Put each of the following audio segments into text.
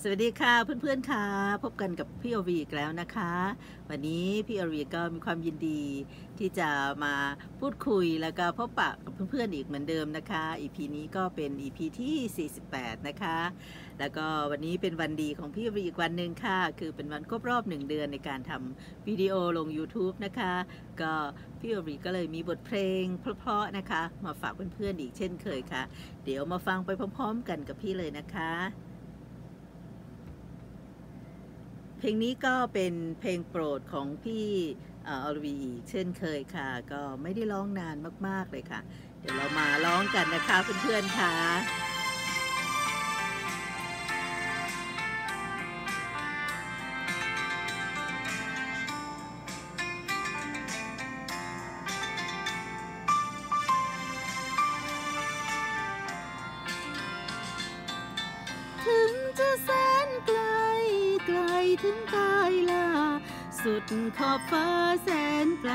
วัสดีค่ะเพื่อนๆค่ะพบกันกับพี่อวีอีกแล้วนะคะวันนี้พี่อวีก็มีความยินดีที่จะมาพูดคุยแล้วก็พบปะกับเพื่อนๆอีกเหมือนเดิมนะคะ EP นี้ก็เป็น EP ที่48นะคะแล้วก็วันนี้เป็นวันดีของพี่อวีอีกวันหนึ่งค่ะคือเป็นวันครบรอบ1 เดือนในการทำวิดีโอลง YouTube นะคะก็พี่อวีก็เลยมีบทเพลงเพราะๆนะคะมาฝากเพื่อนๆอีกเช่นเคยค่ะเดี๋ยวมาฟังไปพร้อมๆกันกับพี่เลยนะคะเพลงนี้ก็เป็นเพลงโปรดของพี่อรวีเช่นเคยค่ะก็ไม่ได้ร้องนานมากๆเลยค่ะเดี๋ยวเรามาร้องกันนะคะเพื่อนๆค่ะถึงจะแสนไกลไกลถึงกายลาสุดขอบฟ้าแสนไกล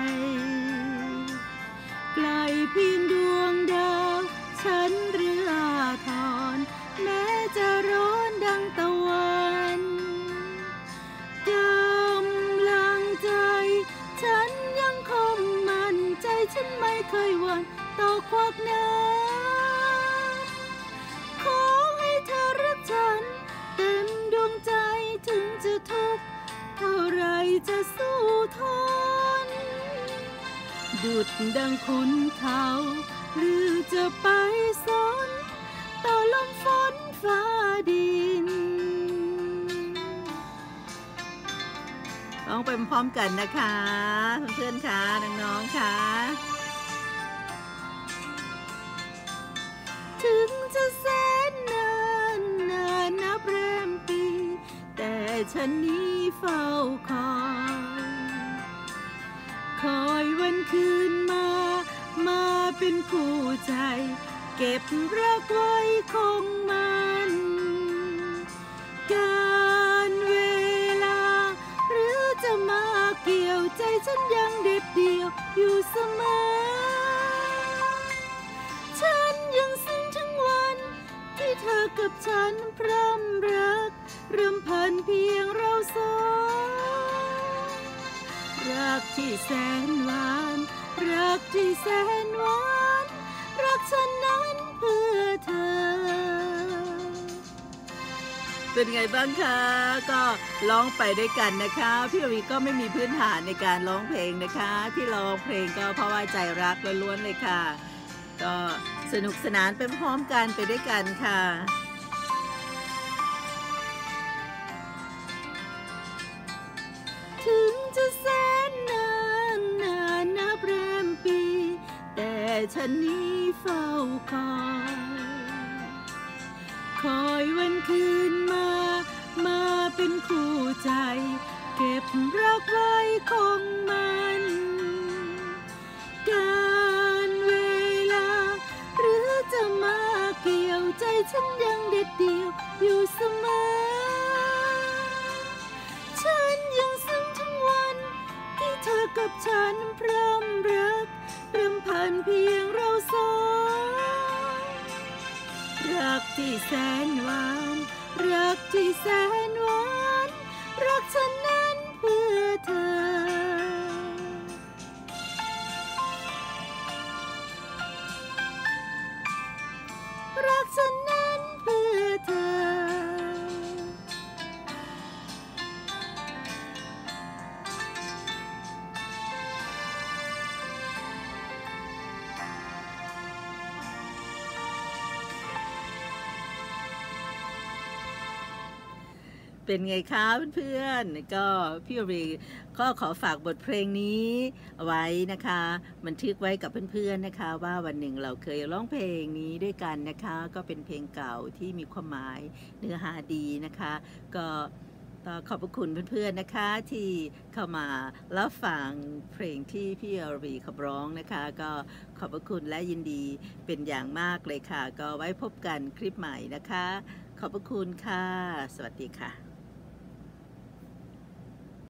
ไกลเพียงดวงดาวฉันเรือทอนแม้จะร้อนดังตะวันกำลังใจฉันยังคงมั่นใจฉันไม่เคยหวั่นต่อควักน้ำขอให้เธอรักฉันเต็มดวงใจถึงจะทุกข์เท่าไรจะสู้ทนดุจดังขุนเขาหรือจะไปสนต่อลมฝนฟ้าดินร้องไปพร้อมกันนะคะเพื่อนๆค่ะน้องๆค่ะถึงจะแสนนานนานนับแรมปีแต่ฉันนี้เฝ้าคอยวันคืนมาเป็นคู่ใจเก็บรักไว้คงมันการเวลาหรือจะมาเกี่ยวใจฉันยังเด็ดเดี่ยวอยู่เสมอฉันยังซึ้งถึงวันที่เธอกับฉันพร่ำรักรำพันเพียงเราสองรักที่แสนหวานรักที่แสนหวานรักฉันนั้นเพื่อเธอเป็นไงบ้างคะก็ร้องไปด้วยกันนะคะพี่อวีก็ไม่มีพื้นฐานในการร้องเพลงนะคะที่ร้องเพลงก็เพราะว่าใจรักล้วนๆเลยค่ะก็สนุกสนานไปพร้อมกันไปด้วยกันค่ะถึงจะแสนนานนานนับแรมปีแต่ฉันนี้เฝ้าคอยวันคืนมาเป็นคู่ใจเก็บรักไว้คงมันการเวลาหรือจะมาเกี่ยวใจฉันยังเด็ดเดี่ยวอยู่เสมอฉันยังซึ้งถึงวันที่เธอกับฉันพร่ำรักรำพันเพียงเราสองรักที่แสนหวานรักที่แสนหวานรักฉันนั้นเพื่อเธอรักฉันนั้นเพื่อเธอเป็นไงคะเพื่อนๆก็พี่อวีก็ขอฝากบทเพลงนี้ไว้นะคะบันทึกไว้กับเพื่อนๆนะคะว่าวันหนึ่งเราเคยร้องเพลงนี้ด้วยกันนะคะก็เป็นเพลงเก่าที่มีความหมายเนื้อหาดีนะคะก็ขอบพระคุณเพื่อนๆนะคะที่เข้ามารับฟังเพลงที่พี่อวีขับร้องนะคะก็ขอบพระคุณและยินดีเป็นอย่างมากเลยค่ะก็ไว้พบกันคลิปใหม่นะคะขอบพระคุณค่ะสวัสดีค่ะ